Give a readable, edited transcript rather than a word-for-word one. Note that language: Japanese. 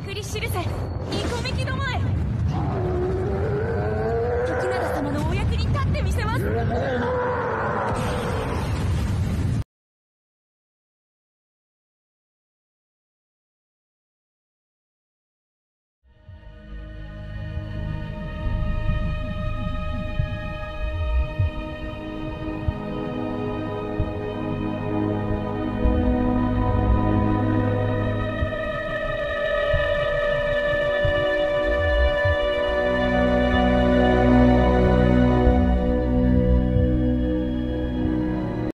くり記せ、ニコミキどもへ。時長様のお役に立ってみせます。